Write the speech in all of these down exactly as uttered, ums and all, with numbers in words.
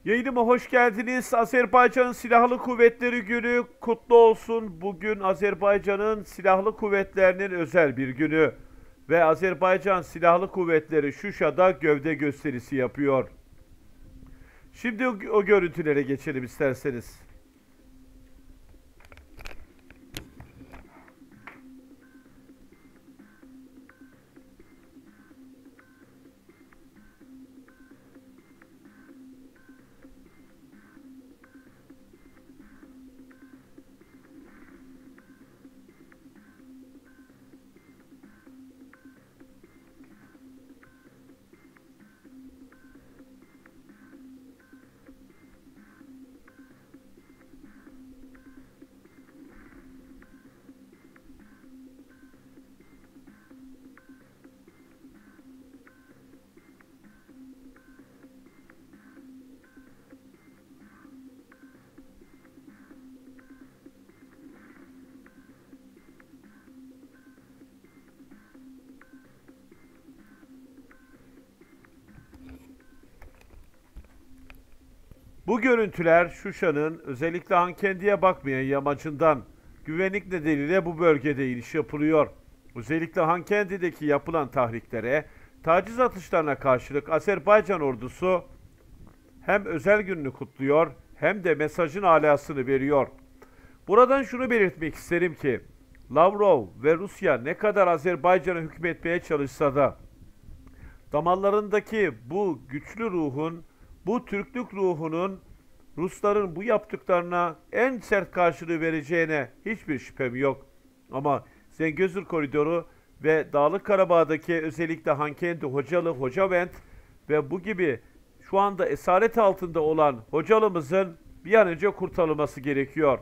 Yayınıma hoş geldiniz. Azerbaycan Silahlı Kuvvetleri Günü kutlu olsun. Bugün Azerbaycan'ın silahlı kuvvetlerinin özel bir günü. Ve Azerbaycan Silahlı Kuvvetleri Şuşa'da gövde gösterisi yapıyor. Şimdi o, o görüntülere geçelim isterseniz. Bu görüntüler Şuşa'nın özellikle Hankendi'ye bakmayan yamacından güvenlik nedeniyle bu bölgede iniş yapılıyor. Özellikle Hankendi'deki yapılan tahriklere, taciz atışlarına karşılık Azerbaycan ordusu hem özel gününü kutluyor hem de mesajın alasını veriyor. Buradan şunu belirtmek isterim ki Lavrov ve Rusya ne kadar Azerbaycan'a hükmetmeye çalışsa da damarlarındaki bu güçlü ruhun, bu Türklük ruhunun Rusların bu yaptıklarına en sert karşılığı vereceğine hiçbir şüphem yok. Ama Zengezur Koridoru ve Dağlık Karabağ'daki özellikle Hankendi, Hocalı, Hocavent ve bu gibi şu anda esaret altında olan Hocalımızın bir an önce kurtarılması gerekiyor.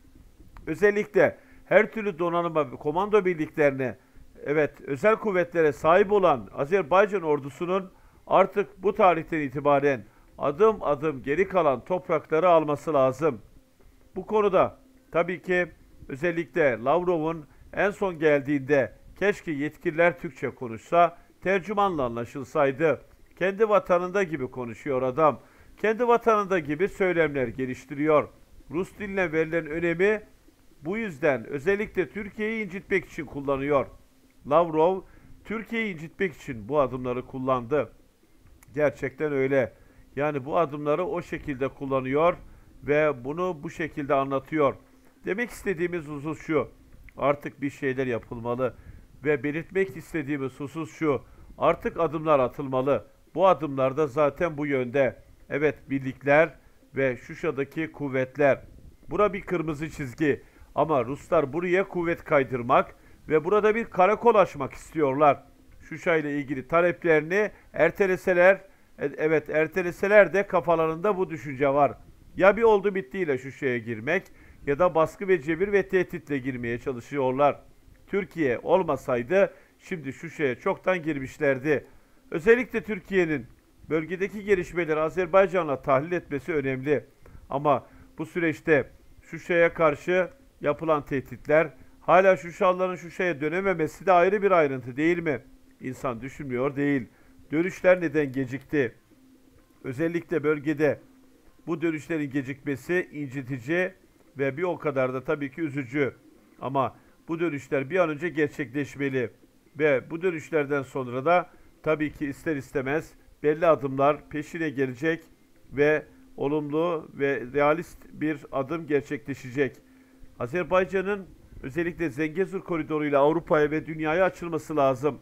Özellikle her türlü donanıma ve komando birliklerine, evet özel kuvvetlere sahip olan Azerbaycan ordusunun artık bu tarihten itibaren adım adım geri kalan toprakları alması lazım. Bu konuda tabii ki özellikle Lavrov'un en son geldiğinde keşke yetkililer Türkçe konuşsa, tercümanla anlaşılsaydı. Kendi vatanında gibi konuşuyor adam. Kendi vatanında gibi söylemler geliştiriyor. Rus diline verilen önemi bu yüzden özellikle Türkiye'yi incitmek için kullanıyor. Lavrov, Türkiye'yi incitmek için bu adımları kullandı. Gerçekten öyle. Yani bu adımları o şekilde kullanıyor ve bunu bu şekilde anlatıyor. Demek istediğimiz husus şu. Artık bir şeyler yapılmalı ve belirtmek istediğimiz husus şu. Artık adımlar atılmalı. Bu adımlar da zaten bu yönde. Evet, birlikler ve Şuşa'daki kuvvetler. Bura bir kırmızı çizgi. Ama Ruslar buraya kuvvet kaydırmak ve burada bir karakol açmak istiyorlar. Şuşa ile ilgili taleplerini erteleseler, evet erteleseler de kafalarında bu düşünce var. Ya bir oldu bittiyle Şuşa'ya girmek ya da baskı ve cebir ve tehditle girmeye çalışıyorlar. Türkiye olmasaydı şimdi Şuşa'ya çoktan girmişlerdi. Özellikle Türkiye'nin bölgedeki gelişmeleri Azerbaycan'la tahlil etmesi önemli. Ama bu süreçte Şuşa'ya karşı yapılan tehditler, hala Şuşalıların Şuşa'ya dönememesi de ayrı bir ayrıntı değil mi? İnsan düşünmüyor değil. Dönüşler neden gecikti? Özellikle bölgede bu dönüşlerin gecikmesi incitici ve bir o kadar da tabii ki üzücü. Ama bu dönüşler bir an önce gerçekleşmeli. Ve bu dönüşlerden sonra da tabii ki ister istemez belli adımlar peşine gelecek ve olumlu ve realist bir adım gerçekleşecek. Azerbaycan'ın özellikle Zengezur Koridoru ile Avrupa'ya ve dünyaya açılması lazım.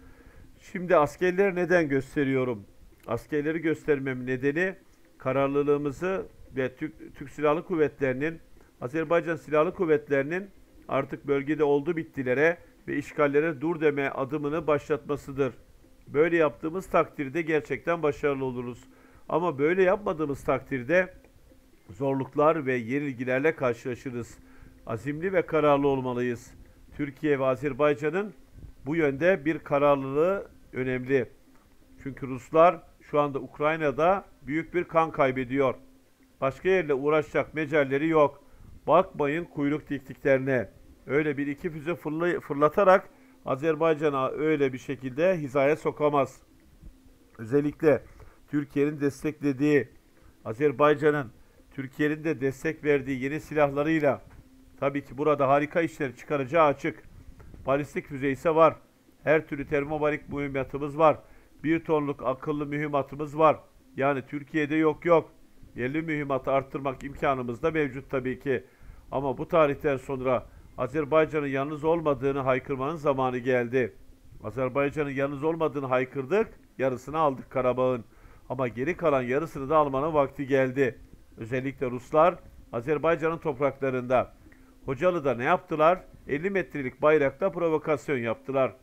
Şimdi askerleri neden gösteriyorum? Askerleri göstermem nedeni kararlılığımızı ve Türk, Türk Silahlı Kuvvetleri'nin, Azerbaycan Silahlı Kuvvetleri'nin artık bölgede oldu bittilere ve işgallere dur deme adımını başlatmasıdır. Böyle yaptığımız takdirde gerçekten başarılı oluruz. Ama böyle yapmadığımız takdirde zorluklar ve yenilgilerle karşılaşırız. Azimli ve kararlı olmalıyız. Türkiye ve Azerbaycan'ın bu yönde bir kararlılığı önemli. Çünkü Ruslar şu anda Ukrayna'da büyük bir kan kaybediyor. Başka yerle uğraşacak mecalleri yok. Bakmayın kuyruk diktiklerine. Öyle bir iki füze fırlatarak Azerbaycan'a öyle bir şekilde hizaya sokamaz. Özellikle Türkiye'nin desteklediği Azerbaycan'ın Türkiye'nin de destek verdiği yeni silahlarıyla tabii ki burada harika işler çıkaracağı açık. Balistik füze ise var. Her türlü termobarik mühimmatımız var. Bir tonluk akıllı mühimmatımız var. Yani Türkiye'de yok yok. Yerli mühimmatı arttırmak imkanımız da mevcut tabii ki. Ama bu tarihten sonra Azerbaycan'ın yalnız olmadığını haykırmanın zamanı geldi. Azerbaycan'ın yalnız olmadığını haykırdık, yarısını aldık Karabağ'ın. Ama geri kalan yarısını da almanın vakti geldi. Özellikle Ruslar Azerbaycan'ın topraklarında. Hocalı'da ne yaptılar? elli metrelik bayrakta provokasyon yaptılar.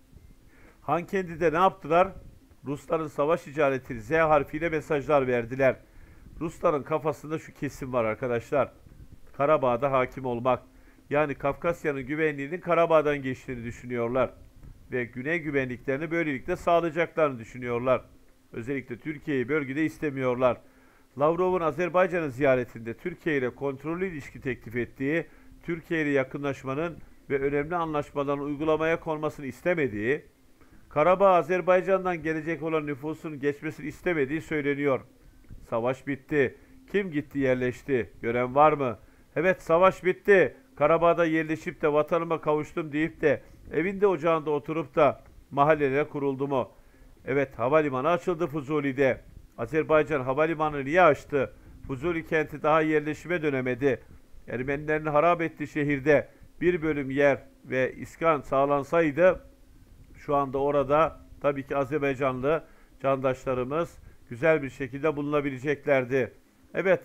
Hankendi'de ne yaptılar? Rusların savaş işareti Z harfiyle mesajlar verdiler. Rusların kafasında şu kesim var arkadaşlar. Karabağ'da hakim olmak. Yani Kafkasya'nın güvenliğinin Karabağ'dan geçtiğini düşünüyorlar. Ve güney güvenliklerini böylelikle sağlayacaklarını düşünüyorlar. Özellikle Türkiye'yi bölgede istemiyorlar. Lavrov'un Azerbaycan'ın ziyaretinde Türkiye ile kontrollü ilişki teklif ettiği, Türkiye ile yakınlaşmanın ve önemli anlaşmaların uygulamaya konmasını istemediği, Karabağ Azerbaycan'dan gelecek olan nüfusun geçmesini istemediği söyleniyor. Savaş bitti. Kim gitti yerleşti? Gören var mı? Evet, savaş bitti. Karabağ'da yerleşip de vatanıma kavuştum deyip de evinde ocağında oturup da mahallelere kuruldu mu? Evet, havalimanı açıldı Fuzuli'de. Azerbaycan havalimanını niye açtı? Fuzuli kenti daha yerleşime dönemedi. Ermenilerin harap ettiği şehirde bir bölüm yer ve iskan sağlansaydı şu anda orada tabii ki Azerbaycanlı candaşlarımız güzel bir şekilde bulunabileceklerdi. Evet,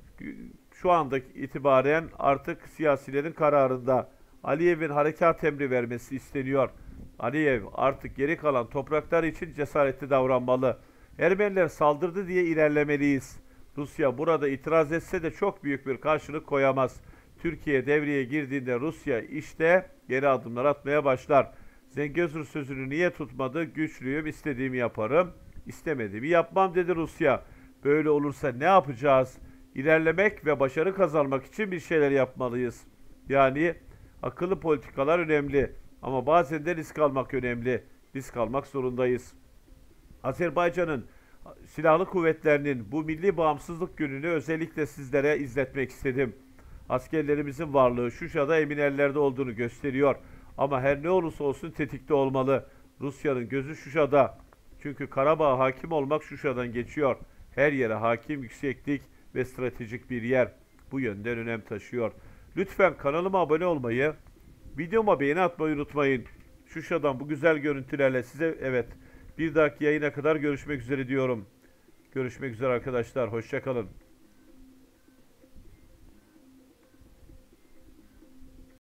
şu anda itibaren artık siyasilerin kararında Aliyev'in harekat emri vermesi isteniyor. Aliyev artık geri kalan topraklar için cesaretli davranmalı. Ermeniler saldırdı diye ilerlemeliyiz. Rusya burada itiraz etse de çok büyük bir karşılık koyamaz. Türkiye devreye girdiğinde Rusya işte geri adımlar atmaya başlar. Zengezur sözünü niye tutmadı? Güçlüyüm, istediğimi yaparım, istemediğimi yapmam dedi Rusya. Böyle olursa ne yapacağız? İlerlemek ve başarı kazanmak için bir şeyler yapmalıyız. Yani akıllı politikalar önemli ama bazen de risk almak önemli. Risk almak zorundayız. Azerbaycan'ın silahlı kuvvetlerinin bu milli bağımsızlık gününü özellikle sizlere izletmek istedim. Askerlerimizin varlığı Şuşa'da emin ellerde olduğunu gösteriyor. Ama her ne olursa olsun tetikte olmalı. Rusya'nın gözü Şuşa'da. Çünkü Karabağ'a hakim olmak Şuşa'dan geçiyor. Her yere hakim, yükseklik ve stratejik bir yer. Bu yönden önem taşıyor. Lütfen kanalıma abone olmayı, videoma beğeni atmayı unutmayın. Şuşa'dan bu güzel görüntülerle size evet bir dahaki yayına kadar görüşmek üzere diyorum. Görüşmek üzere arkadaşlar. Hoşça kalın.